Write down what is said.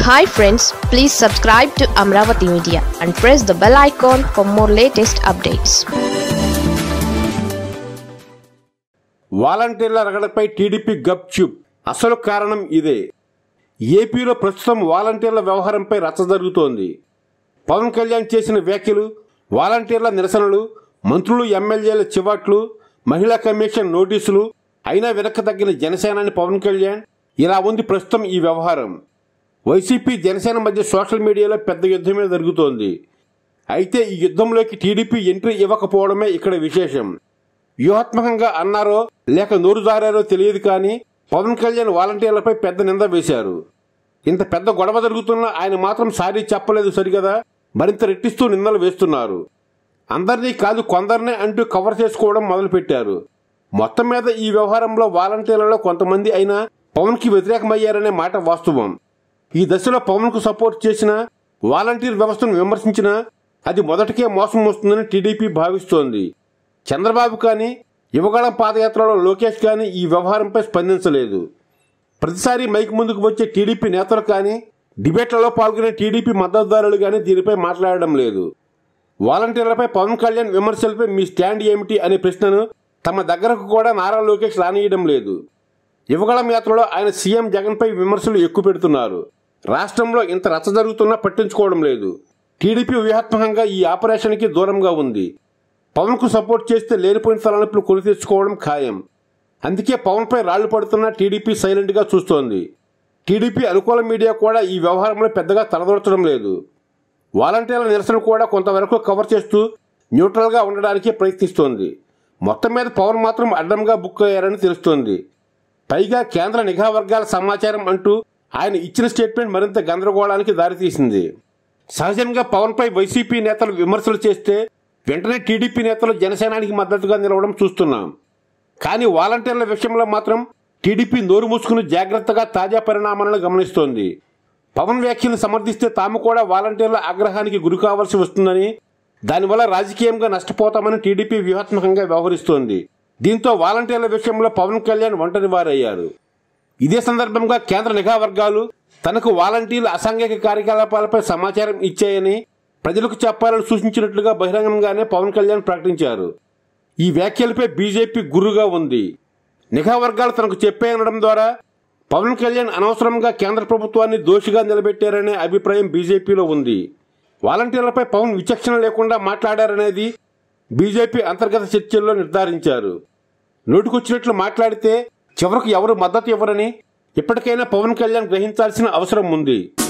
Hi friends, please subscribe to Amaravathi Media and press the bell icon for more latest updates. వాలంటీర్ల రగడపై TDP గప్చుప్. అసలు కారణం ఇదే. ఏపీలో ప్రస్తుతం వాలంటీర్ల వ్యవహారంపై రచ్చ జరుగుతోంది. పవన్ కళ్యాణ్ చేసిన వ్యాఖ్యలు, వాలంటీర్ల నిరసనలు, మంత్రులు ఎమ్మెల్యేల చివాట్లు, మహిళా కమిషన్ నోటీసులు, అయినా వెనక్కి తగ్గిన జనసేనాని పవన్ కళ్యాణ్, ఇలా ఉంది ప్రస్తుతం ఈ వ్యవహారం. వైసీపీ జనసేన మధ్య సోషల్ మీడియాలో పెద్ద యుద్ధమే జరుగుతోంది. అయితే ఈ యుద్ధంలోకి టీడీపీ ఎంట్రీ ఇవ్వకపోవడమే ఇక్కడ విశేషం. వ్యూహాత్మకంగా అన్నారో లేక నోరు జారారో తెలియదు కానీ పవన్ కళ్యాణ్ వాలంటీర్లపై పెద్ద నింద వేశారు. ఇంత పెద్ద గొడవ జరుగుతున్నా ఆయన మాత్రం సారీ చెప్పలేదు సరిగదా, మరింత రెట్టిస్తూ నిందలు వేస్తున్నారు. అందరినీ కాదు కొందరినే అంటూ కవర్ చేసుకోవడం మొదలుపెట్టారు. మొత్తం మీద ఈ వ్యవహారంలో వాలంటీర్లలో కొంతమంది అయినా పవన్ కి వ్యతిరేకమయ్యారనే మాట వాస్తవం. ఈ దశలో పవన్ కు సపోర్ట్ చేసిన, వాలంటీర్ వ్యవస్థను విమర్శించినా అది మొదటికే మోసం వస్తుందని టీడీపీ భావిస్తోంది. చంద్రబాబు కానీ, యువగళం పాదయాత్రలో లోకేష్ కానీ ఈ వ్యవహారంపై స్పందించలేదు. ప్రతిసారి మైక్ ముందుకు వచ్చే టీడీపీ నేతలు కానీ, డిబేట్లలో పాల్గొనే టీడీపీ మద్దతుదారులు కానీ దీనిపై మాట్లాడడం లేదు. వాలంటీర్లపై పవన్ కళ్యాణ్ విమర్శలపై మీ స్టాండ్ ఏమిటి అనే ప్రశ్నను తమ దగ్గరకు కూడా నారా లోకేష్ రానియడం లేదు. యువగళం యాత్రలో ఆయన సీఎం జగన్పై విమర్శలు ఎక్కువ పెడుతున్నారు. రాష్ట్రంలో ఇంత రచ్చ జరుగుతున్నా పట్టించుకోవడం లేదు. టీడీపీ వ్యూహాత్మకంగా ఈ ఆపరేషన్కి దూరంగా ఉంది. పవన్ కు సపోర్ట్ చేస్తే లేనిపోయిన తలనొప్పులు కొని తెచ్చుకోవడం ఖాయం. అందుకే పవన్ పై రాళ్లు పడుతున్నా టీడీపీ సైలెంట్ గా చూస్తోంది. టీడీపీ అనుకూల మీడియా కూడా ఈ వ్యవహారంలో పెద్దగా తలదొరచడం లేదు. వాలంటీర్ల నిరసన కూడా కొంతవరకు కవర్ చేస్తూ న్యూట్రల్ గా ఉండడానికి ప్రయత్నిస్తోంది. మొత్తం మీద పవన్ మాత్రం అడ్డంగా బుక్ అయ్యారని తెలుస్తోంది. పైగా కేంద్ర నిఘా వర్గాల సమాచారం అంటూ ఆయన ఇచ్చిన స్టేట్మెంట్ మరింత గందరగోళానికి దారితీసింది. సహజంగా పవన్ పై వైసీపీ నేతలు విమర్శలు చేస్తే వెంటనే టీడీపీ నేతలు జనసేనానికి మద్దతుగా నిలవడం చూస్తున్నాం. కానీ వాలంటీర్ల విషయంలో మాత్రం టీడీపీ నోరు మూసుకుని జాగ్రత్తగా తాజా పరిణామాలను గమనిస్తోంది. పవన్ వ్యాఖ్యలను సమర్థిస్తే తాము కూడా వాలంటీర్ల ఆగ్రహానికి గురి కావాల్సి వస్తుందని, దానివల్ల రాజకీయంగా నష్టపోతామని టీడీపీ వ్యూహాత్మకంగా వ్యవహరిస్తోంది. దీంతో వాలంటీర్ల విషయంలో పవన్ కళ్యాణ్ ఒంటరి వారయ్యారు. ఇదే సందర్భంగా కేంద్ర నిఘా వర్గాలు తనకు వాలంటీర్ల అసాంఘిక కార్యకలాపాలపై సమాచారం ఇచ్చాయని ప్రజలకు చెప్పాలని సూచించినట్లుగా బహిరంగంగానే పవన్ కళ్యాణ్ ప్రకటించారు. ఈ వ్యాఖ్యలపై బీజేపీ గుర్రుగా ఉంది. నిఘా వర్గాలు తనకు చెప్పాయనడం ద్వారా పవన్ కళ్యాణ్ అనవసరంగా కేంద్ర ప్రభుత్వాన్ని దోషిగా నిలబెట్టారనే అభిప్రాయం బీజేపీలో ఉంది. వాలంటీర్లపై పవన్ విచక్షణ లేకుండా మాట్లాడారనేది బీజేపీ అంతర్గత చర్చల్లో నిర్ధారించారు. నోటికొచ్చినట్లు మాట్లాడితే చివరకు ఎవరు మద్దతు ఇవ్వరని ఇప్పటికైనా పవన్ కళ్యాణ్ గ్రహించాల్సిన అవసరం ఉంది.